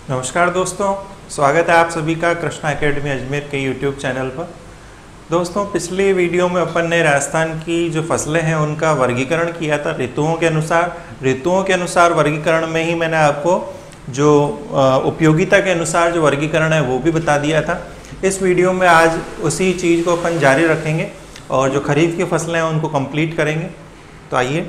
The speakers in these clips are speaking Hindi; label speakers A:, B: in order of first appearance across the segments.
A: नमस्कार दोस्तों, स्वागत है आप सभी का कृष्णा एकेडमी अजमेर के यूट्यूब चैनल पर। दोस्तों, पिछली वीडियो में अपन ने राजस्थान की जो फसलें हैं उनका वर्गीकरण किया था ऋतुओं के अनुसार। ऋतुओं के अनुसार वर्गीकरण में ही मैंने आपको जो उपयोगिता के अनुसार जो वर्गीकरण है वो भी बता दिया था। इस वीडियो में आज उसी चीज़ को अपन जारी रखेंगे और जो खरीफ की फसलें हैं उनको कंप्लीट करेंगे। तो आइए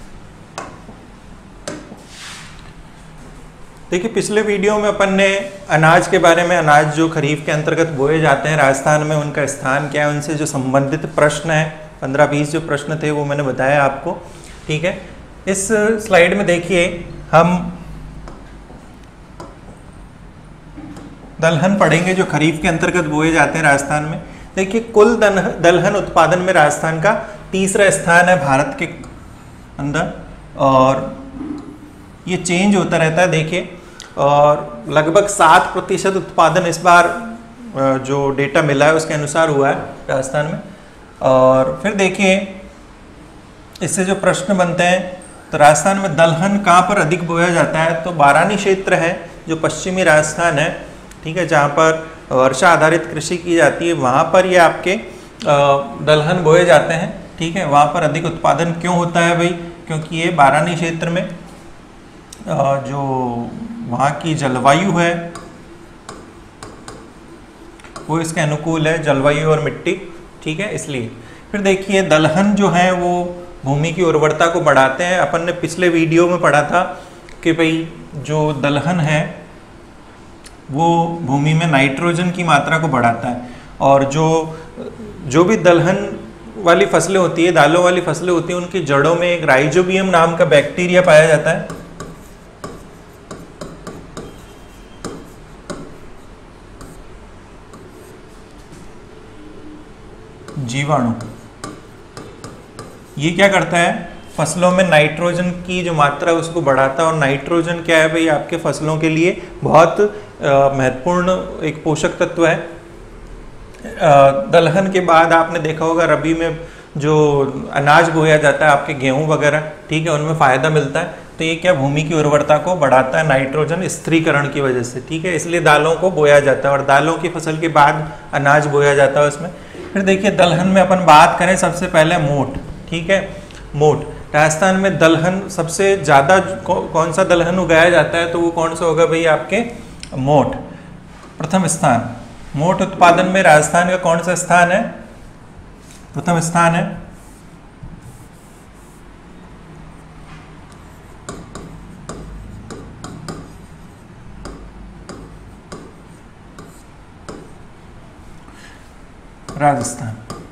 A: देखिए, पिछले वीडियो में अपन ने अनाज के बारे में, अनाज जो खरीफ के अंतर्गत बोए जाते हैं राजस्थान में, उनका स्थान क्या है, उनसे जो संबंधित प्रश्न है 15-20 जो प्रश्न थे वो मैंने बताया आपको। ठीक है, इस स्लाइड में देखिए हम दलहन पढ़ेंगे जो खरीफ के अंतर्गत बोए जाते हैं राजस्थान में। देखिए, कुल दलहन उत्पादन में राजस्थान का तीसरा स्थान है भारत के अंदर, और ये चेंज होता रहता है। देखिए, और लगभग 7% उत्पादन इस बार जो डेटा मिला है उसके अनुसार हुआ है राजस्थान में। और फिर देखिए, इससे जो प्रश्न बनते हैं, तो राजस्थान में दलहन कहाँ पर अधिक बोया जाता है, तो बारानी क्षेत्र है जो पश्चिमी राजस्थान है। ठीक है, जहाँ पर वर्षा आधारित कृषि की जाती है, वहाँ पर ये आपके दलहन बोए जाते हैं। ठीक है, वहाँ पर अधिक उत्पादन क्यों होता है भाई, क्योंकि ये बारानी क्षेत्र में जो वहाँ की जलवायु है वो इसके अनुकूल है, जलवायु और मिट्टी। ठीक है, इसलिए। फिर देखिए, दलहन जो है वो भूमि की उर्वरता को बढ़ाते हैं। अपन ने पिछले वीडियो में पढ़ा था कि भाई जो दलहन है वो भूमि में नाइट्रोजन की मात्रा को बढ़ाता है, और जो भी दलहन वाली फसलें होती है, दालों वाली फसलें होती हैं, उनकी जड़ों में एक राइजोबियम नाम का बैक्टीरिया पाया जाता है। जीवाणु। ये क्या करता है, फसलों में नाइट्रोजन की जो मात्रा है उसको बढ़ाता है। और नाइट्रोजन क्या है भाई, आपके फसलों के लिए बहुत महत्वपूर्ण एक पोषक तत्व है। दलहन के बाद आपने देखा होगा रबी में जो अनाज बोया जाता है, आपके गेहूं वगैरह, ठीक है, उनमें फायदा मिलता है। तो ये क्या, भूमि की उर्वरता को बढ़ाता है नाइट्रोजन स्थिरीकरण की वजह से। ठीक है, इसलिए दालों को बोया जाता है, और दालों की फसल के बाद अनाज बोया जाता है उसमें। फिर देखिए, दलहन में अपन बात करें सबसे पहले मोठ। ठीक है, मोठ। राजस्थान में दलहन सबसे ज़्यादा कौन सा दलहन उगाया जाता है, तो वो कौन सा होगा भाई, आपके मोठ प्रथम स्थान। मोठ उत्पादन में राजस्थान का कौन सा स्थान है, प्रथम स्थान है। राजस्थान।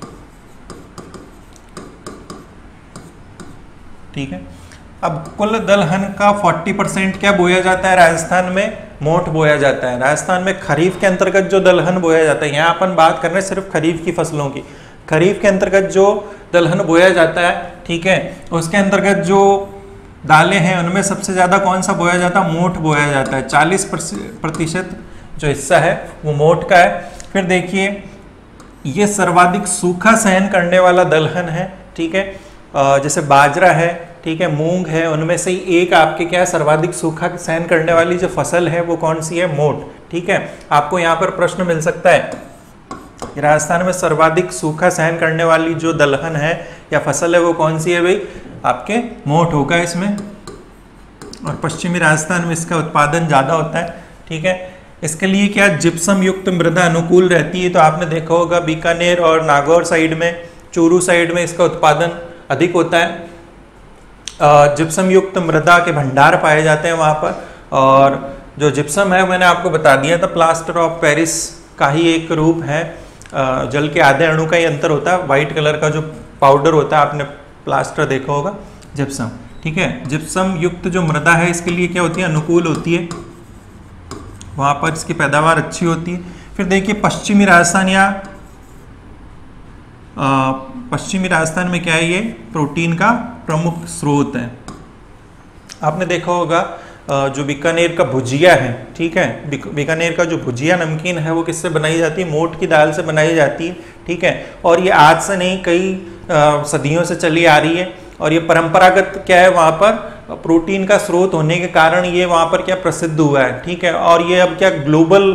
A: ठीक है, अब कुल दलहन का 40% क्या बोया जाता है राजस्थान में, मोठ बोया जाता है। राजस्थान में खरीफ के अंतर्गत जो दलहन बोया जाता है, यहाँ अपन बात कर रहे हैं सिर्फ खरीफ की फसलों की। खरीफ के अंतर्गत जो दलहन बोया जाता है, ठीक है, उसके अंतर्गत जो दालें हैं उनमें सबसे ज़्यादा कौन सा बोया जाता है, मोठ बोया जाता है। 40% जो हिस्सा है वो मोठ का है। फिर देखिए, ये सर्वाधिक सूखा सहन करने वाला दलहन है। ठीक है, जैसे बाजरा है, ठीक है, मूंग है, उनमें से ही एक आपके क्या है, सर्वाधिक सूखा सहन करने वाली जो फसल है वो कौन सी है, मोठ। ठीक है, आपको यहाँ पर प्रश्न मिल सकता है, राजस्थान में सर्वाधिक सूखा सहन करने वाली जो दलहन है या फसल है वो कौन सी है भाई, आपके मोठ होगा इसमें। और पश्चिमी राजस्थान में इसका उत्पादन ज़्यादा होता है। ठीक है, इसके लिए क्या, जिप्सम युक्त मृदा अनुकूल रहती है। तो आपने देखा होगा बीकानेर और नागौर साइड में, चूरू साइड में इसका उत्पादन अधिक होता है। जिप्सम युक्त मृदा के भंडार पाए जाते हैं वहाँ पर। और जो जिप्सम है, मैंने आपको बता दिया था, प्लास्टर ऑफ पेरिस का ही एक रूप है। जल के आधे अणु का ही अंतर होता है। वाइट कलर का जो पाउडर होता है, आपने प्लास्टर देखा होगा, जिप्सम। ठीक है, जिप्सम युक्त जो मृदा है इसके लिए क्या होती है, अनुकूल होती है, वहाँ पर इसकी पैदावार अच्छी होती है। फिर देखिए, पश्चिमी राजस्थान या पश्चिमी राजस्थान में क्या है, ये प्रोटीन का प्रमुख स्रोत है। आपने देखा होगा जो बीकानेर का भुजिया है, ठीक है, बीकानेर का जो भुजिया नमकीन है वो किससे बनाई जाती है, मोठ की दाल से बनाई जाती है। ठीक है, और ये आज से नहीं, कई सदियों से चली आ रही है। और ये परंपरागत क्या है, वहाँ पर प्रोटीन का स्रोत होने के कारण ये वहाँ पर क्या प्रसिद्ध हुआ है, ठीक है। और ये अब क्या ग्लोबल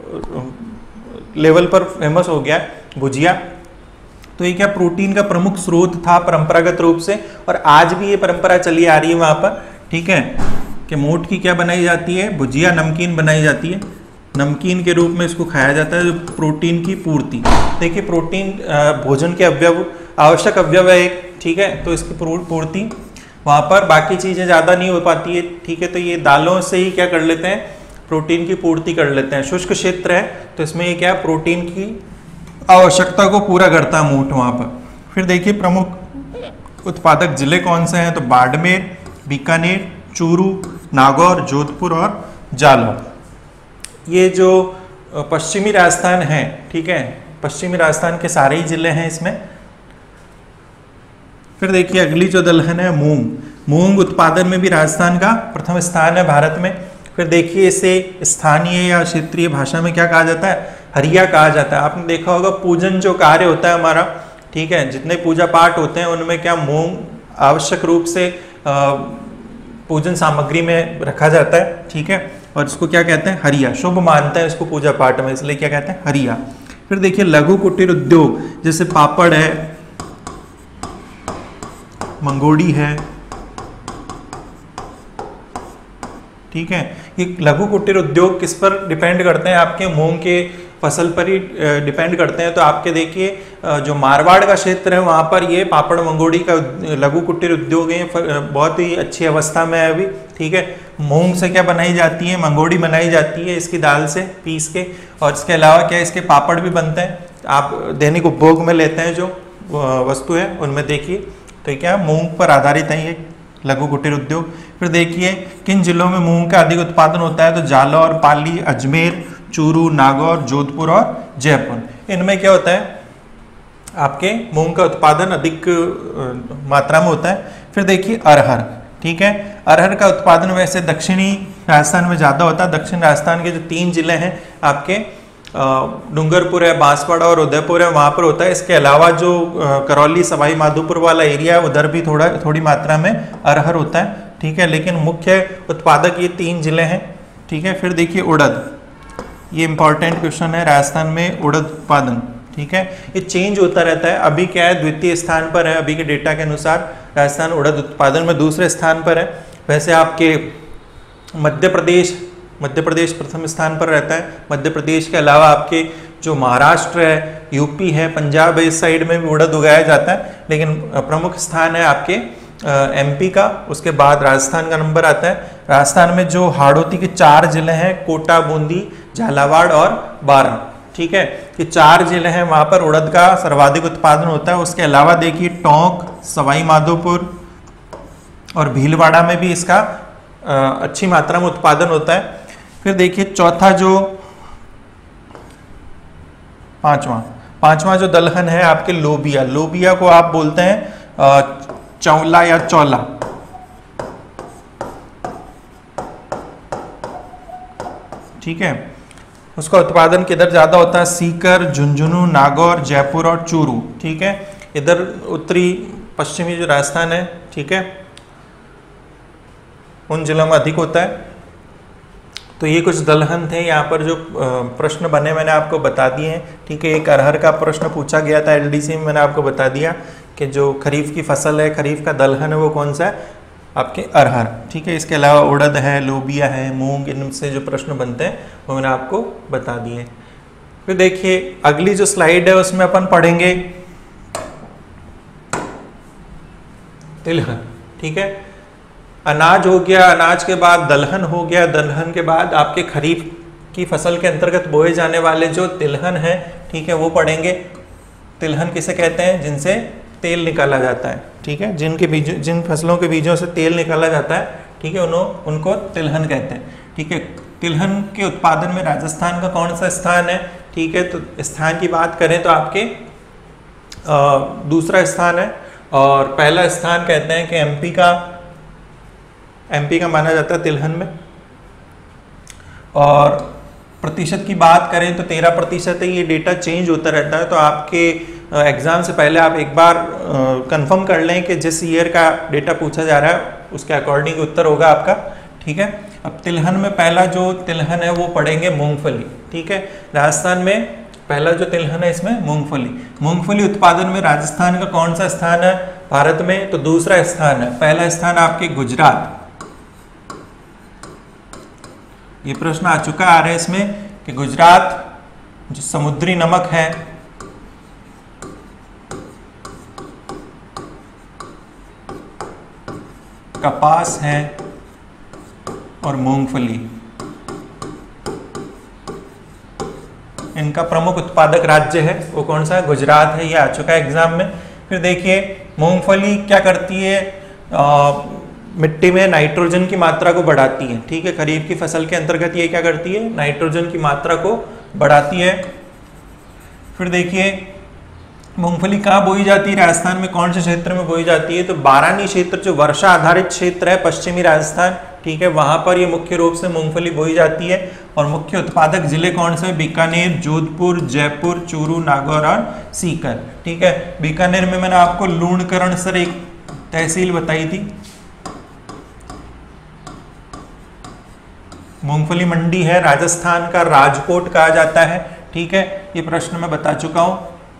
A: लेवल पर फेमस हो गया है भुजिया। तो ये क्या प्रोटीन का प्रमुख स्रोत था परंपरागत रूप से, और आज भी ये परंपरा चली आ रही है वहाँ पर, ठीक है, कि मोठ की क्या बनाई जाती है, भुजिया नमकीन बनाई जाती है, नमकीन के रूप में इसको खाया जाता है, जो प्रोटीन की पूर्ति। देखिए प्रोटीन भोजन के अवयव, आवश्यक अवयव है एक, ठीक है, तो इसकी पूर्ति वहाँ पर बाकी चीज़ें ज़्यादा नहीं हो पाती है, ठीक है। तो ये दालों से ही क्या कर लेते हैं, प्रोटीन की पूर्ति कर लेते हैं। शुष्क क्षेत्र है तो इसमें ये क्या प्रोटीन की आवश्यकता को पूरा करता है मोठ वहाँ पर। फिर देखिए प्रमुख उत्पादक जिले कौन से हैं, तो बाड़मेर, बीकानेर, चूरू, नागौर, जोधपुर और जालौर। ये जो पश्चिमी राजस्थान है, ठीक है, पश्चिमी राजस्थान के सारे ही जिले हैं इसमें। फिर देखिए अगली जो दलहन है मूंग, मूंग उत्पादन में भी राजस्थान का प्रथम स्थान है भारत में। फिर देखिए इसे स्थानीय या क्षेत्रीय भाषा में क्या कहा जाता है, हरिया कहा जाता है। आपने देखा होगा पूजन जो कार्य होता है हमारा, ठीक है, जितने पूजा पाठ होते हैं उनमें क्या मूंग आवश्यक रूप से पूजन सामग्री में रखा जाता है, ठीक है, और इसको क्या कहते हैं, हरिया, शुभ मानते हैं इसको पूजा पाठ में, इसलिए क्या कहते हैं, हरिया। फिर देखिए लघु कुटीर उद्योग, जैसे पापड़ है, मंगोड़ी है, ठीक है। ये लघु कुटीर उद्योग किस पर डिपेंड करते हैं, आपके मूंग के फसल पर ही डिपेंड करते हैं। तो आपके देखिए जो मारवाड़ का क्षेत्र है वहाँ पर ये पापड़ मंगोड़ी का लघु कुटीर उद्योग है, बहुत ही अच्छी अवस्था में है अभी, ठीक है। मूंग से क्या बनाई जाती है, मंगोड़ी बनाई जाती है इसकी दाल से पीस के, और इसके अलावा क्या इसके पापड़ भी बनते हैं, आप दैनिक उपभोग में लेते हैं जो वस्तु है उनमें देखिए। तो ये क्या मूंग पर आधारित है ये लघु कुटीर उद्योग। फिर देखिए किन जिलों में मूंग का अधिक उत्पादन होता है, तो जालौर, पाली, अजमेर, चूरू, नागौर, जोधपुर और जयपुर। इनमें क्या होता है, आपके मूंग का उत्पादन अधिक मात्रा में होता है। फिर देखिए अरहर, ठीक है, अरहर का उत्पादन वैसे दक्षिणी राजस्थान में ज़्यादा होता है। दक्षिण राजस्थान के जो 3 जिले हैं आपके डूंगरपुर है, बांसवाड़ा और उदयपुर है, वहाँ पर होता है। इसके अलावा जो करौली, सवाई माधोपुर वाला एरिया है उधर भी थोड़ी मात्रा में अरहर होता है, ठीक है, लेकिन मुख्य उत्पादक ये 3 जिले हैं, ठीक है। फिर देखिए उड़द, ये इंपॉर्टेंट क्वेश्चन है, राजस्थान में उड़द उत्पादन, ठीक है, ये चेंज होता रहता है। अभी क्या है, द्वितीय स्थान पर है अभी के डेटा के अनुसार, राजस्थान उड़द उत्पादन में दूसरे स्थान पर है। वैसे आपके मध्य प्रदेश प्रथम स्थान पर रहता है। मध्य प्रदेश के अलावा आपके जो महाराष्ट्र है, यूपी है, पंजाब है, इस साइड में भी उड़द उगाया जाता है, लेकिन प्रमुख स्थान है आपके एमपी का। उसके बाद राजस्थान का नंबर आता है। राजस्थान में जो हाड़ौती के 4 जिले हैं, कोटा, बूंदी, झालावाड़ और बारां, ठीक है, ये 4 जिले हैं, वहाँ पर उड़द का सर्वाधिक उत्पादन होता है। उसके अलावा देखिए टोंक, सवाई माधोपुर और भीलवाड़ा में भी इसका अच्छी मात्रा में उत्पादन होता है। फिर देखिए चौथा जो पांचवा जो दलहन है आपके लोबिया, लोबिया को आप बोलते हैं चौला या चौला, ठीक है। उसका उत्पादन किधर ज्यादा होता है, सीकर, झुंझुनू, नागौर, जयपुर और चूरू, ठीक है। इधर उत्तरी पश्चिमी जो राजस्थान है, ठीक है, उन जिलों में अधिक होता है। तो ये कुछ दलहन थे, यहाँ पर जो प्रश्न बने मैंने आपको बता दिए हैं, ठीक है। एक अरहर का प्रश्न पूछा गया था एलडीसी में, मैंने आपको बता दिया कि जो खरीफ की फसल है, खरीफ का दलहन है वो कौन सा है, आपके अरहर, ठीक है। इसके अलावा उड़द है, लोबिया है, मूंग, इनसे जो प्रश्न बनते हैं वो मैंने आपको बता दिए। फिर देखिए अगली जो स्लाइड है उसमें अपन पढ़ेंगे तिलहन, ठीक है। अनाज हो गया, अनाज के बाद दलहन हो गया, दलहन के बाद आपके खरीफ की फसल के अंतर्गत बोए जाने वाले जो तिलहन है, ठीक है, वो पढ़ेंगे। तिलहन किसे कहते हैं, जिनसे तेल निकाला जाता है, ठीक है, जिन फसलों के बीजों से तेल निकाला जाता है, ठीक है, उनको तिलहन कहते हैं, ठीक है। तिलहन के उत्पादन में राजस्थान का कौन सा स्थान है, ठीक है। तो स्थान की बात करें तो आपके दूसरा स्थान है, और पहला स्थान कहते हैं कि एमपी का माना जाता है तिलहन में। और प्रतिशत की बात करें तो 13% है, ये डेटा चेंज होता रहता है। तो आपके एग्जाम से पहले आप एक बार कंफर्म कर लें कि जिस ईयर का डेटा पूछा जा रहा है उसके अकॉर्डिंग उत्तर होगा आपका। ठीक है, अब तिलहन में पहला जो तिलहन है वो पढ़ेंगे मूंगफली। ठीक है, राजस्थान में पहला जो तिलहन है इसमें मूंगफली। मूंगफली उत्पादन में राजस्थान का कौन सा स्थान है भारत में? तो दूसरा स्थान है। पहला स्थान आपके गुजरात। ये प्रश्न आ चुका आ रहा है इसमें कि गुजरात जो समुद्री नमक है, कपास है और मूंगफली, इनका प्रमुख उत्पादक राज्य है वो कौन सा है? गुजरात है। ये आ चुका है एग्जाम में। फिर देखिए मूंगफली क्या करती है? मिट्टी में नाइट्रोजन की मात्रा को बढ़ाती है। ठीक है, खरीफ की फसल के अंतर्गत ये क्या करती है? नाइट्रोजन की मात्रा को बढ़ाती है। फिर देखिए मूंगफली कहाँ बोई जाती है? राजस्थान में कौन से क्षेत्र में बोई जाती है? तो बारानी क्षेत्र जो वर्षा आधारित क्षेत्र है पश्चिमी राजस्थान, ठीक है, वहां पर ये मुख्य रूप से मूंगफली बोई जाती है। और मुख्य उत्पादक जिले कौन से? बीकानेर, जोधपुर, जयपुर, चूरू, नागौर और सीकर। ठीक है, बीकानेर में मैंने आपको लूणकरण सर एक तहसील बताई थी, मूंगफली मंडी है, राजस्थान का राजकोट कहा जाता है। ठीक है, ये प्रश्न मैं बता चुका हूं।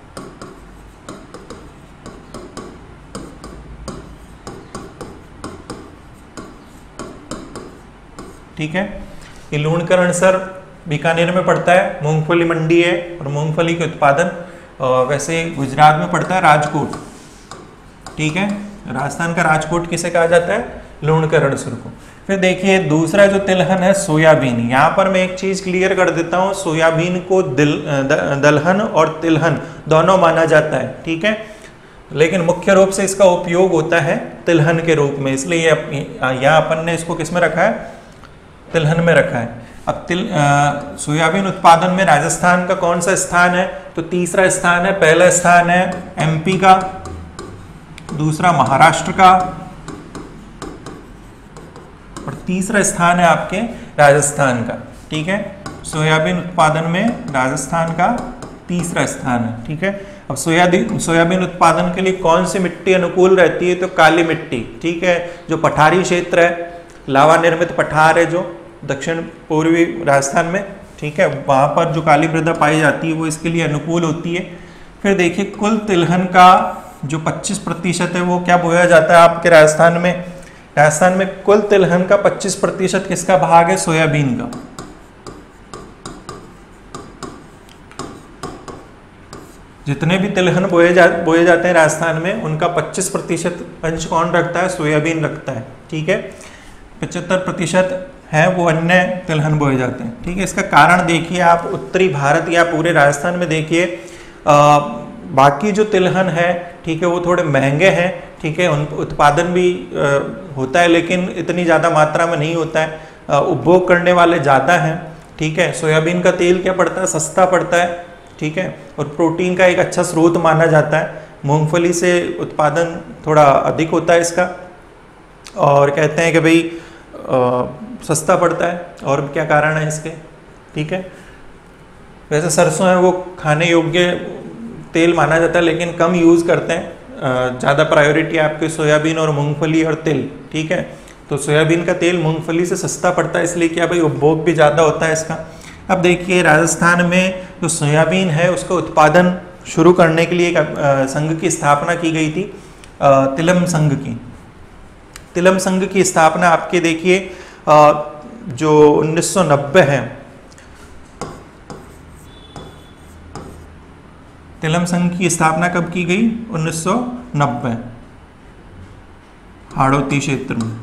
A: ठीक है, ये लूणकरण सर बीकानेर में पड़ता है, मूंगफली मंडी है और मूंगफली के उत्पादन वैसे गुजरात में पड़ता है राजकोट। ठीक है, राजस्थान का राजकोट किसे कहा जाता है? लूणकरण सर को। फिर देखिए दूसरा जो तिलहन है सोयाबीन। यहाँ पर मैं एक चीज क्लियर कर देता हूँ, सोयाबीन को दलहन और तिलहन दोनों माना जाता है। ठीक है, लेकिन मुख्य रूप से इसका उपयोग होता है तिलहन के रूप में, इसलिए यहाँ अपन ने इसको किस में रखा है? तिलहन में रखा है। अब सोयाबीन उत्पादन में राजस्थान का कौन सा स्थान है? तो तीसरा स्थान है। पहला स्थान है एमपी का, दूसरा महाराष्ट्र का और तीसरा स्थान है आपके राजस्थान का। ठीक है, सोयाबीन उत्पादन में राजस्थान का तीसरा स्थान है। ठीक है, अब सोयाबीन उत्पादन के लिए कौन सी मिट्टी अनुकूल रहती है? तो काली मिट्टी। ठीक है, जो पठारी क्षेत्र है, लावा निर्मित पठार है जो दक्षिण पूर्वी राजस्थान में, ठीक है, वहां पर जो काली मृदा पाई जाती है वो इसके लिए अनुकूल होती है। फिर देखिए कुल तिलहन का जो 25% है वो क्या बोया जाता है आपके राजस्थान में? राजस्थान में कुल तिलहन का 25% किसका भाग है? सोयाबीन का। जितने भी तिलहन बोए जाते हैं राजस्थान में उनका 25% अंश कौन रखता है? सोयाबीन रखता है। ठीक है, 75% है वो अन्य तिलहन बोए जाते हैं। ठीक है, इसका कारण देखिए आप उत्तरी भारत या पूरे राजस्थान में देखिए बाकी जो तिलहन है, ठीक है, वो थोड़े महंगे हैं। ठीक है, उन उत्पादन भी होता है लेकिन इतनी ज़्यादा मात्रा में नहीं होता है, उपभोग करने वाले ज़्यादा हैं। ठीक है, सोयाबीन का तेल क्या पड़ता है? सस्ता पड़ता है। ठीक है, और प्रोटीन का एक अच्छा स्रोत माना जाता है। मूंगफली से उत्पादन थोड़ा अधिक होता है इसका, और कहते हैं कि भाई सस्ता पड़ता है। और क्या कारण है इसके? ठीक है, वैसे सरसों है वो खाने योग्य तेल माना जाता है लेकिन कम यूज़ करते हैं, ज़्यादा प्रायोरिटी आपके सोयाबीन और मूंगफली और तिल। ठीक है, तो सोयाबीन का तेल मूंगफली से सस्ता पड़ता है, इसलिए क्या भाई उपभोग भी ज़्यादा होता है इसका। अब देखिए राजस्थान में जो सोयाबीन है उसका उत्पादन शुरू करने के लिए एक संघ की स्थापना की गई थी, तिलम संघ की। तिलम संघ की स्थापना आपके देखिए जो 1990 है, तिलम संघ की स्थापना कब की गई? 1990, हाड़ौती क्षेत्र में।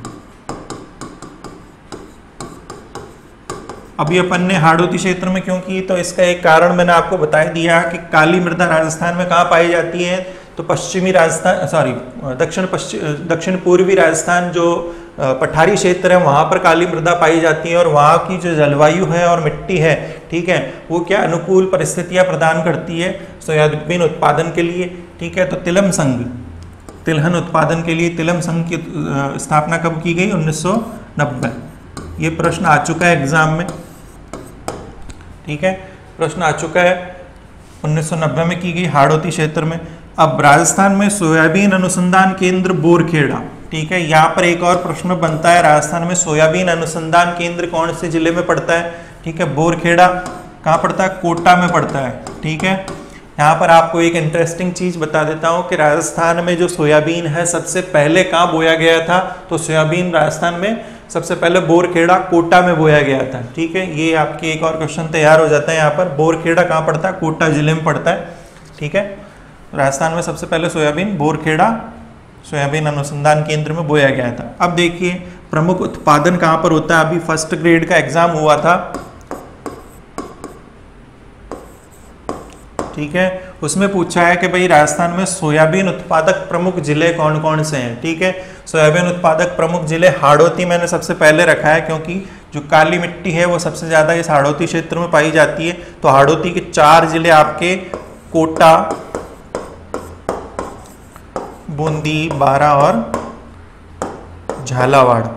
A: अभी अपन ने हाड़ौती क्षेत्र में क्यों की? तो इसका एक कारण मैंने आपको बता दिया कि काली मृदा राजस्थान में कहाँ पाई जाती है? तो पश्चिमी राजस्थान, दक्षिण पूर्वी राजस्थान जो पठारी क्षेत्र है वहाँ पर काली मृदा पाई जाती है, और वहाँ की जो जलवायु है और मिट्टी है, ठीक है, वो क्या अनुकूल परिस्थितियाँ प्रदान करती है सोयाबीन उत्पादन के लिए। ठीक है, तो तिलम संघ, तिलहन उत्पादन के लिए तिलम संघ की स्थापना कब की गई? 1990। ये प्रश्न आ चुका है एग्जाम में। ठीक है, प्रश्न आ चुका है, 1990 में की गई हाड़ौती क्षेत्र में। अब राजस्थान में सोयाबीन अनुसंधान केंद्र बोरखेड़ा, ठीक है। यहाँ पर एक और प्रश्न बनता है, राजस्थान में सोयाबीन अनुसंधान केंद्र कौन से जिले में पड़ता है? ठीक है, बोरखेड़ा कहाँ पड़ता है? कोटा में पड़ता है। ठीक है, यहाँ पर आपको एक इंटरेस्टिंग चीज बता देता हूँ कि राजस्थान में जो सोयाबीन है सबसे पहले कहाँ बोया गया था? तो सोयाबीन राजस्थान में सबसे पहले बोरखेड़ा कोटा में बोया गया था। ठीक है, ये आपके एक और क्वेश्चन तैयार हो जाता है यहाँ पर। बोरखेड़ा कहाँ पड़ता है? कोटा जिले में पड़ता है। ठीक है, राजस्थान में सबसे पहले सोयाबीन बोरखेड़ा सोयाबीन अनुसंधान केंद्र में बोया गया था। अब देखिए प्रमुख उत्पादन कहाँ पर होता है? अभी फर्स्ट ग्रेड का एग्जाम हुआ था, ठीक है, उसमें पूछा है कि भाई राजस्थान में सोयाबीन उत्पादक प्रमुख जिले कौन कौन से हैं। ठीक है, सोयाबीन उत्पादक प्रमुख जिले, हाड़ौती मैंने सबसे पहले रखा है क्योंकि जो काली मिट्टी है वो सबसे ज्यादा इस हाड़ौती क्षेत्र में पाई जाती है। तो हाड़ौती के 4 जिले आपके कोटा, बूंदी, बारा और झालावाड़।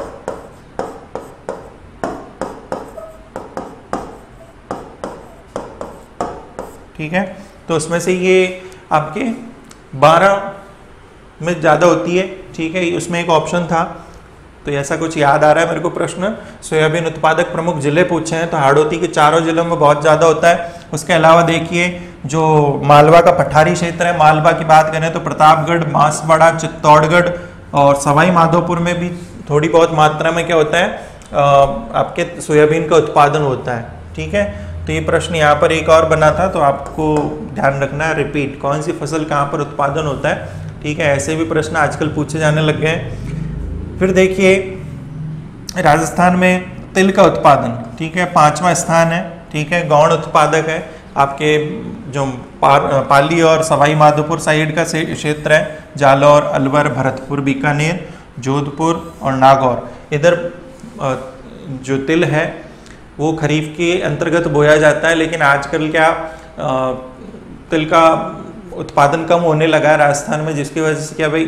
A: ठीक है, तो उसमें से ये आपके 12 में ज़्यादा होती है। ठीक है, उसमें एक ऑप्शन था, तो ऐसा कुछ याद आ रहा है मेरे को प्रश्न। सोयाबीन उत्पादक प्रमुख जिले पूछे हैं तो हाड़ौती के 4 जिलों में बहुत ज़्यादा होता है। उसके अलावा देखिए जो मालवा का पठारी क्षेत्र है, मालवा की बात करें तो प्रतापगढ़, बांसवाड़ा, चित्तौड़गढ़ और सवाई माधोपुर में भी थोड़ी बहुत मात्रा में क्या होता है आपके सोयाबीन का उत्पादन होता है। ठीक है, तो ये प्रश्न यहाँ पर एक और बना था, तो आपको ध्यान रखना है, रिपीट, कौन सी फसल कहाँ पर उत्पादन होता है। ठीक है, ऐसे भी प्रश्न आजकल पूछे जाने लग गए हैं। फिर देखिए राजस्थान में तिल का उत्पादन, ठीक है, 5वां स्थान है। ठीक है, गौण उत्पादक है आपके जो पाली और सवाई माधोपुर साइड का क्षेत्र है, जालौर, अलवर, भरतपुर, बीकानेर, जोधपुर और नागौर। इधर जो तिल है वो खरीफ के अंतर्गत बोया जाता है, लेकिन आजकल क्या तिल का उत्पादन कम होने लगा है राजस्थान में, जिसकी वजह से क्या भाई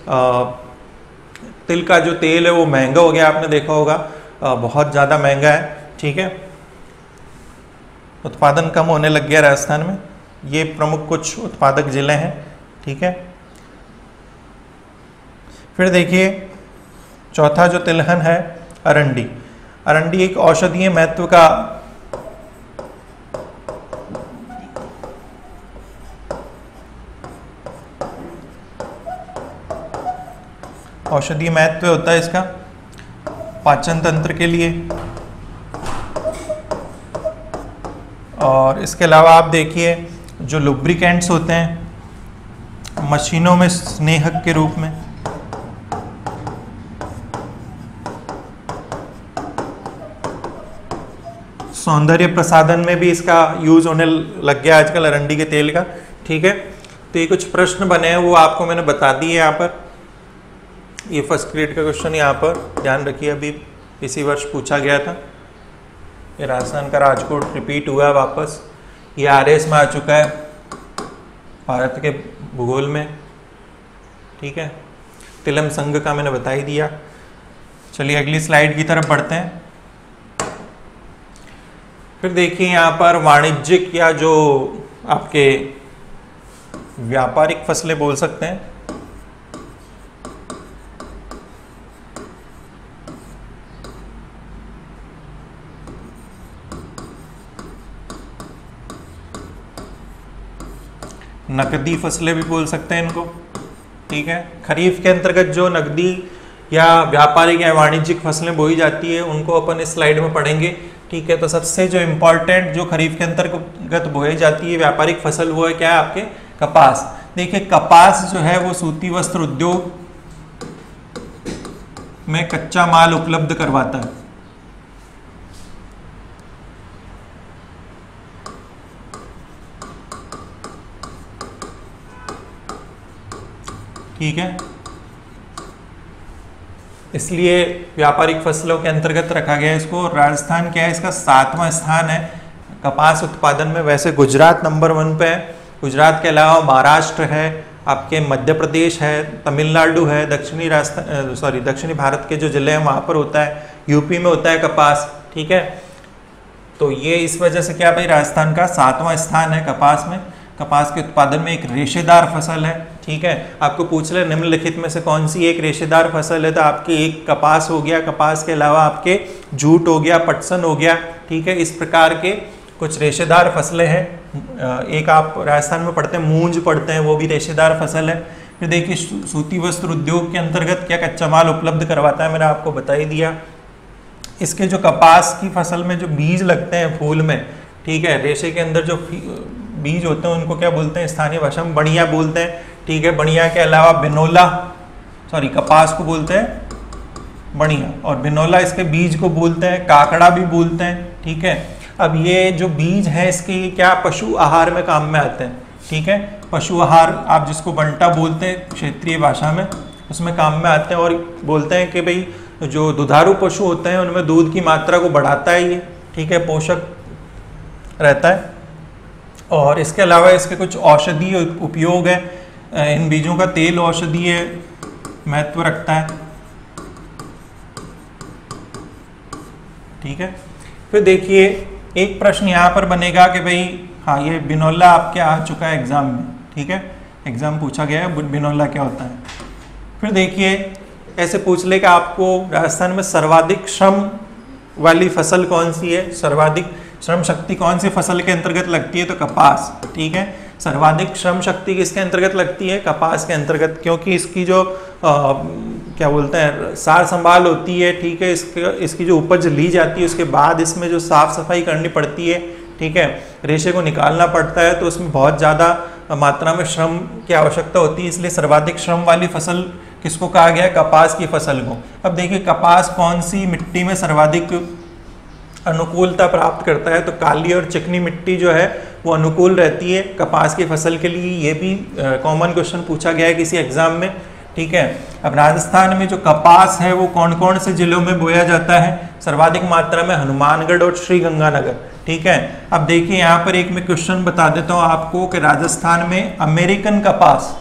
A: तिल का जो तेल है वो महंगा हो गया। आपने देखा होगा बहुत ज़्यादा महंगा है। ठीक है, उत्पादन कम होने लग गया राजस्थान में। ये प्रमुख कुछ उत्पादक जिले हैं। ठीक है, फिर देखिए चौथा जो तिलहन है अरंडी। अरंडी एक औषधीय महत्व का औषधीय महत्व होता है इसका पाचन तंत्र के लिए। और इसके अलावा आप देखिए जो लुब्रिकेंट्स होते हैं मशीनों में स्नेहक के रूप में, सौंदर्य प्रसाधन में भी इसका यूज होने लग गया आजकल अरंडी के तेल का। ठीक है, तो ये कुछ प्रश्न बने हैं वो आपको मैंने बता दिए यहाँ पर। ये फर्स्ट ग्रेड का क्वेश्चन यहाँ पर ध्यान रखिए, अभी इसी वर्ष पूछा गया था। ये राजस्थान का राजकोट रिपीट हुआ है वापस। ये RS में आ चुका है भारत के भूगोल में। ठीक है, तिलम संघ का मैंने बता ही दिया। चलिए अगली स्लाइड की तरफ बढ़ते हैं। फिर देखिए यहाँ पर वाणिज्यिक या जो आपके व्यापारिक फसलें बोल सकते हैं, नकदी फसलें भी बोल सकते हैं इनको। ठीक है, खरीफ के अंतर्गत जो नकदी या व्यापारिक या वाणिज्यिक फसलें बोई जाती है उनको अपन इस स्लाइड में पढ़ेंगे। ठीक है, तो सबसे जो इम्पोर्टेंट जो खरीफ के अंतर्गत बोई जाती है व्यापारिक फसल वो है क्या है आपके कपास। देखिए कपास जो है वो सूती वस्त्र उद्योग में कच्चा माल उपलब्ध करवाता है। ठीक है, इसलिए व्यापारिक फसलों के अंतर्गत रखा गया है इसको। राजस्थान क्या है, इसका 7वां स्थान है कपास उत्पादन में। वैसे गुजरात नंबर 1 पे है। गुजरात के अलावा महाराष्ट्र है, आपके मध्य प्रदेश है, तमिलनाडु है, दक्षिणी भारत के जो जिले हैं वहाँ पर होता है, यूपी में होता है कपास। ठीक है, तो ये इस वजह से क्या भाई राजस्थान का 7वां स्थान है कपास में। कपास के उत्पादन में एक रेशेदार फसल है। ठीक है। आपको पूछ ले निम्नलिखित में से कौन सी एक रेशेदार फसल है, तो आपकी एक कपास हो गया, कपास के अलावा आपके जूट हो गया, पटसन हो गया, ठीक है। इस प्रकार के कुछ रेशेदार फसलें हैं। एक आप राजस्थान में पढ़ते हैं मूंज पढ़ते हैं, वो भी रेशेदार फसल है। फिर देखिए सूती वस्त्र उद्योग के अंतर्गत क्या कच्चा माल उपलब्ध करवाता है, मैंने आपको बता ही दिया। इसके जो कपास की फसल में जो बीज लगते हैं फूल में, ठीक है, रेशे के अंदर जो बीज होते हैं उनको क्या बोलते हैं, स्थानीय भाषा में बढ़िया बोलते हैं, ठीक है। बढ़िया के अलावा बिनोला, सॉरी कपास को बोलते हैं बढ़िया, और बिनोला इसके बीज को बोलते हैं, काकड़ा भी बोलते हैं, ठीक है। अब ये जो बीज है इसके क्या पशु आहार में काम में आते हैं, ठीक है। पशु आहार आप जिसको बंटा बोलते हैं क्षेत्रीय भाषा में, उसमें काम में आते हैं। और बोलते हैं कि भाई जो दुधारू पशु होते हैं उनमें दूध की मात्रा को बढ़ाता है ये, ठीक है, पोषक रहता है। और इसके अलावा इसके कुछ औषधीय उपयोग है। इन बीजों का तेल औषधीय महत्व रखता है, ठीक है। फिर देखिए एक प्रश्न यहाँ पर बनेगा कि भाई हाँ ये बिनोला आपके आ चुका है एग्जाम में, ठीक है, एग्जाम पूछा गया है बिनोला क्या होता है। फिर देखिए ऐसे पूछ ले कि आपको राजस्थान में सर्वाधिक श्रम वाली फसल कौन सी है, सर्वाधिक श्रम शक्ति कौन सी फसल के अंतर्गत लगती है, तो कपास, ठीक है। सर्वाधिक श्रम शक्ति किसके अंतर्गत लगती है, कपास के अंतर्गत, क्योंकि इसकी जो क्या बोलते हैं सार संभाल होती है, ठीक है। इसकी जो उपज ली जाती है उसके बाद इसमें जो साफ सफाई करनी पड़ती है, ठीक है, रेशे को निकालना पड़ता है, तो उसमें बहुत ज़्यादा मात्रा में श्रम की आवश्यकता होती है। इसलिए सर्वाधिक श्रम वाली फसल किसको कहा गया है, कपास की फसल को। अब देखिए कपास कौन सी मिट्टी में सर्वाधिक अनुकूलता प्राप्त करता है, तो काली और चिकनी मिट्टी जो है वो अनुकूल रहती है कपास की फसल के लिए। ये भी कॉमन क्वेश्चन पूछा गया है किसी एग्जाम में, ठीक है। अब राजस्थान में जो कपास है वो कौन कौन से जिलों में बोया जाता है, सर्वाधिक मात्रा में हनुमानगढ़ और श्रीगंगानगर, ठीक है। अब देखिए यहाँ पर एक मैं क्वेश्चन बता देता हूँ आपको कि राजस्थान में अमेरिकन कपास,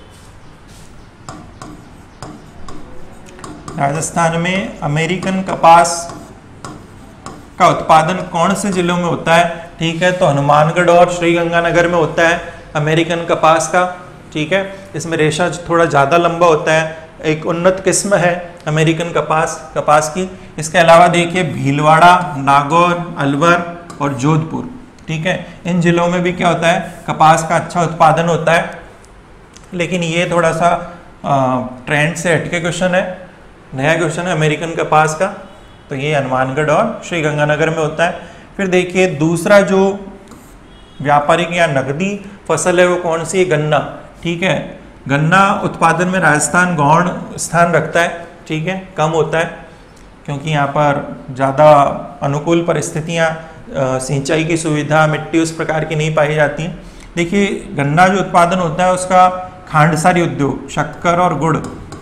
A: राजस्थान में अमेरिकन कपास का उत्पादन कौन से जिलों में होता है, ठीक है, तो हनुमानगढ़ और श्रीगंगानगर में होता है अमेरिकन कपास का, ठीक है। इसमें रेशा थोड़ा ज़्यादा लंबा होता है, एक उन्नत किस्म है अमेरिकन कपास की। इसके अलावा देखिए भीलवाड़ा, नागौर, अलवर और जोधपुर, ठीक है, इन जिलों में भी क्या होता है, कपास का अच्छा उत्पादन होता है। लेकिन ये थोड़ा सा ट्रेंड से हटके क्वेश्चन है, नया क्वेश्चन है अमेरिकन कपास का, तो ये हनुमानगढ़ और श्रीगंगानगर में होता है। फिर देखिए दूसरा जो व्यापारिक या नकदी फसल है वो कौन सी है, गन्ना, ठीक है। गन्ना उत्पादन में राजस्थान गौण स्थान रखता है, ठीक है, कम होता है क्योंकि यहाँ पर ज़्यादा अनुकूल परिस्थितियाँ, सिंचाई की सुविधा, मिट्टी उस प्रकार की नहीं पाई जाती हैं। देखिए गन्ना जो उत्पादन होता है उसका खांडसारी उद्योग, शक्कर और गुड़,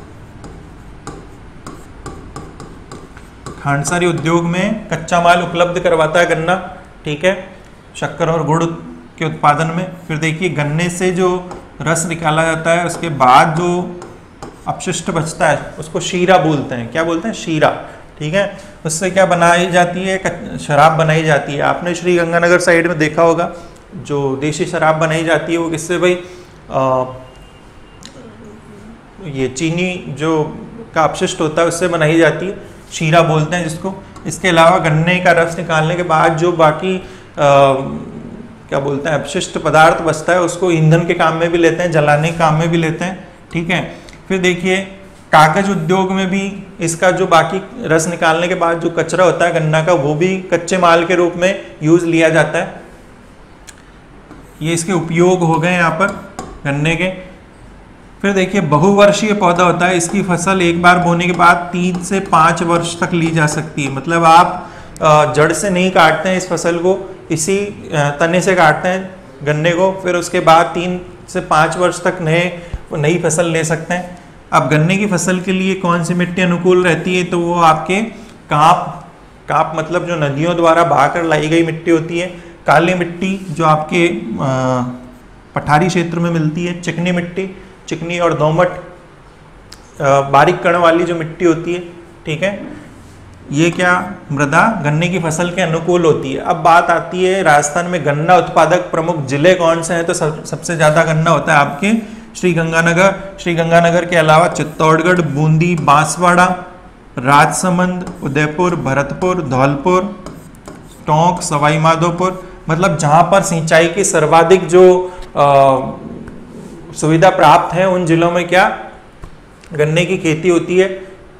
A: खांडसारी उद्योग में कच्चा माल उपलब्ध करवाता है गन्ना, ठीक है, शक्कर और गुड़ के उत्पादन में। फिर देखिए गन्ने से जो रस निकाला जाता है उसके बाद जो अपशिष्ट बचता है उसको शीरा बोलते हैं, क्या बोलते हैं, शीरा, ठीक है। उससे क्या बनाई जाती है, शराब बनाई जाती है। आपने श्रीगंगानगर साइड में देखा होगा जो देशी शराब बनाई जाती है वो किससे भाई, ये चीनी जो का अपशिष्ट होता है उससे बनाई जाती है, शीरा बोलते हैं जिसको। इसके अलावा गन्ने का रस निकालने के बाद जो बाकी क्या बोलते हैं अपशिष्ट पदार्थ बचता है उसको ईंधन के काम में भी लेते हैं, जलाने के काम में भी लेते हैं, ठीक है। फिर देखिए कागज उद्योग में भी इसका जो बाकी रस निकालने के बाद जो कचरा होता है गन्ना का वो भी कच्चे माल के रूप में यूज लिया जाता है। ये इसके उपयोग हो गए यहाँ पर गन्ने के। फिर देखिए बहुवर्षीय पौधा होता है, इसकी फसल एक बार बोने के बाद 3 से 5 वर्ष तक ली जा सकती है। मतलब आप जड़ से नहीं काटते हैं इस फसल को, इसी तने से काटते हैं गन्ने को, फिर उसके बाद 3 से 5 वर्ष तक नई फसल ले सकते हैं। अब गन्ने की फसल के लिए कौन सी मिट्टी अनुकूल रहती है, तो वो आपके काप मतलब जो नदियों द्वारा बहाकर लाई गई मिट्टी होती है, काली मिट्टी जो आपके पठारी क्षेत्र में मिलती है, चिकनी मिट्टी, चिकनी और दोमट बारीक कण वाली जो मिट्टी होती है, ठीक है, ये क्या मृदा गन्ने की फसल के अनुकूल होती है। अब बात आती है राजस्थान में गन्ना उत्पादक प्रमुख जिले कौन से हैं, तो सबसे ज़्यादा गन्ना होता है आपके श्रीगंगानगर के अलावा चित्तौड़गढ़, बूंदी, बांसवाड़ा, राजसमंद, उदयपुर, भरतपुर, धौलपुर, टोंक, सवाई माधोपुर, मतलब जहां पर सिंचाई की सर्वाधिक जो सुविधा प्राप्त है उन जिलों में क्या गन्ने की खेती होती है।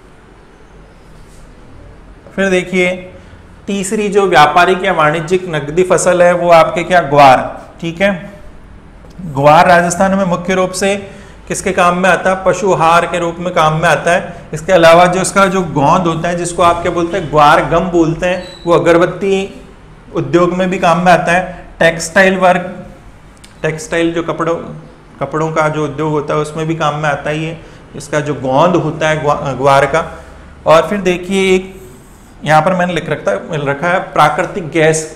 A: फिर देखिए तीसरी जो व्यापारिक या वाणिज्यिक नकदी फसल है वो आपके क्या ग्वार। ठीक है, ग्वार राजस्थान में मुख्य रूप से किसके काम में आता है, पशु आहार के रूप में काम में आता है। इसके अलावा जो इसका जो गोंद होता है जिसको आप क्या बोलते हैं, ग्वार गम बोलते हैं, वो अगरबत्ती उद्योग में भी काम में आता है। टेक्सटाइल वर्क, टेक्सटाइल जो कपड़ों का जो उद्योग होता है उसमें भी काम में आता है ये इसका जो गोंद होता है ग्वार का। और फिर देखिए एक यहाँ पर मैंने लिख रखा है प्राकृतिक गैस।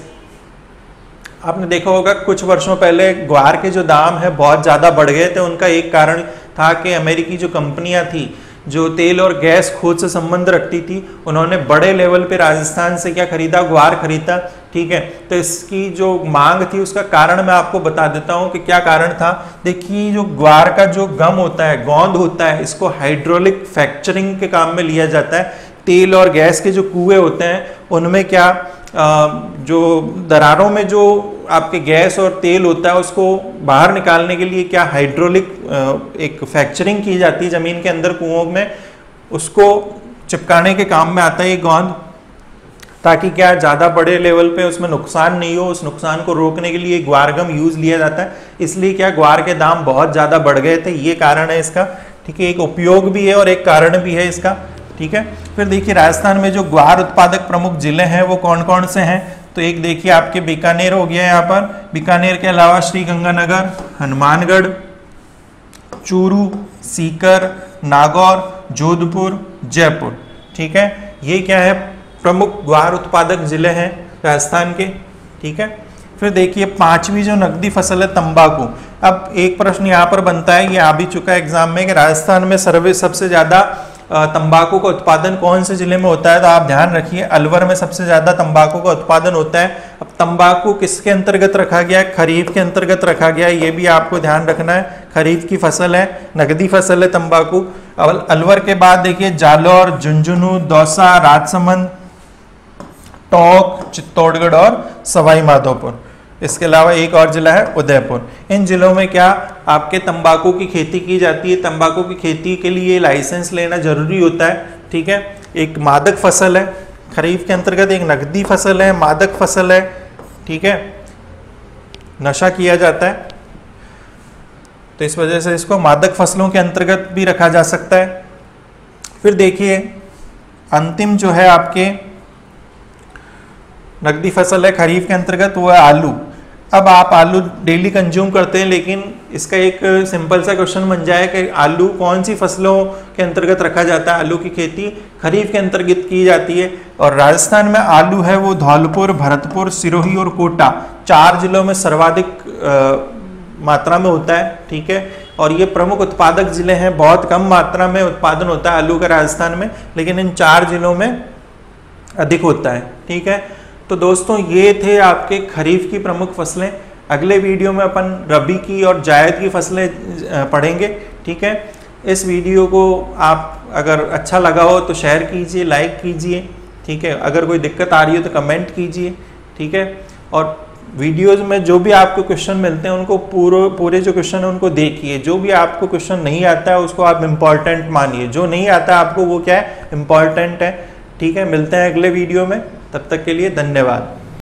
A: आपने देखा होगा कुछ वर्षों पहले ग्वार के जो दाम है बहुत ज़्यादा बढ़ गए थे। उनका एक कारण था कि अमेरिकी जो कंपनियां थी जो तेल और गैस खोज से संबंध रखती थी, उन्होंने बड़े लेवल पे राजस्थान से क्या खरीदा, ग्वार खरीदा। ठीक है, तो इसकी जो मांग थी उसका कारण मैं आपको बता देता हूँ कि क्या कारण था। देखिए जो ग्वार का जो गम होता है, गोंद होता है, इसको हाइड्रोलिक फ्रैक्चरिंग के काम में लिया जाता है। तेल और गैस के जो कुएं होते हैं उनमें क्या जो दरारों में जो आपके गैस और तेल होता है उसको बाहर निकालने के लिए क्या हाइड्रोलिक एक फ्रैक्चरिंग की जाती है जमीन के अंदर कुओं में, उसको चिपकाने के काम में आता है ये गोंद, ताकि क्या ज़्यादा बड़े लेवल पे उसमें नुकसान नहीं हो। उस नुकसान को रोकने के लिए ग्वारगम यूज़ लिया जाता है। इसलिए क्या ग्वार के दाम बहुत ज़्यादा बढ़ गए थे, ये कारण है इसका। ठीक है, एक उपयोग भी है और एक कारण भी है इसका। ठीक है, फिर देखिए राजस्थान में जो ग्वार उत्पादक प्रमुख जिले हैं वो कौन कौन से हैं। तो एक देखिए आपके बीकानेर हो गया यहाँ पर, बीकानेर के अलावा श्रीगंगानगर, हनुमानगढ़, चूरू, सीकर, नागौर, जोधपुर, जयपुर। ठीक है, ये क्या है प्रमुख ग्वार उत्पादक जिले हैं राजस्थान के। ठीक है, फिर देखिए पांचवी जो नकदी फसल है तंबाकू। अब एक प्रश्न यहाँ पर बनता है, ये आ भी चुका है एग्जाम में, कि राजस्थान में सबसे ज्यादा तंबाकू का उत्पादन कौन से जिले में होता है। तो आप ध्यान रखिए अलवर में सबसे ज्यादा तंबाकू का उत्पादन होता है। अब तंबाकू किसके अंतर्गत रखा गया है, खरीफ के अंतर्गत रखा गया है, ये भी आपको ध्यान रखना है। खरीफ की फसल है, नकदी फसल है तंबाकू। अलवर के बाद देखिए जालौर, झुंझुनू, दौसा, राजसमंद, टोंक, चित्तौड़गढ़ और सवाई माधोपुर। इसके अलावा एक और जिला है उदयपुर। इन जिलों में क्या आपके तंबाकू की खेती की जाती है। तंबाकू की खेती के लिए लाइसेंस लेना जरूरी होता है। ठीक है, एक मादक फसल है खरीफ के अंतर्गत, एक नकदी फसल है, मादक फसल है। ठीक है, नशा किया जाता है तो इस वजह से इसको मादक फसलों के अंतर्गत भी रखा जा सकता है। फिर देखिए अंतिम जो है आपके नकदी फसल है खरीफ के अंतर्गत, वो है आलू। अब आप आलू डेली कंज्यूम करते हैं, लेकिन इसका एक सिंपल सा क्वेश्चन बन जाए कि आलू कौन सी फसलों के अंतर्गत रखा जाता है। आलू की खेती खरीफ के अंतर्गत की जाती है और राजस्थान में आलू है वो धौलपुर, भरतपुर, सिरोही और कोटा 4 जिलों में सर्वाधिक मात्रा में होता है। ठीक है, और ये प्रमुख उत्पादक जिले हैं। बहुत कम मात्रा में उत्पादन होता है आलू का राजस्थान में, लेकिन इन 4 जिलों में अधिक होता है। ठीक है, तो दोस्तों ये थे आपके खरीफ की प्रमुख फसलें। अगले वीडियो में अपन रबी की और जायद की फसलें पढ़ेंगे। ठीक है, इस वीडियो को आप अगर अच्छा लगा हो तो शेयर कीजिए, लाइक कीजिए। ठीक है, अगर कोई दिक्कत आ रही हो तो कमेंट कीजिए। ठीक है, और वीडियोज में जो भी आपको क्वेश्चन मिलते हैं उनको पूरे जो क्वेश्चन है उनको देखिए। जो भी आपको क्वेश्चन नहीं आता है उसको आप इम्पॉर्टेंट मानिए, जो नहीं आता है आपको वो क्या है, इम्पॉर्टेंट है। ठीक है, मिलते हैं अगले वीडियो में, तब तक के लिए धन्यवाद।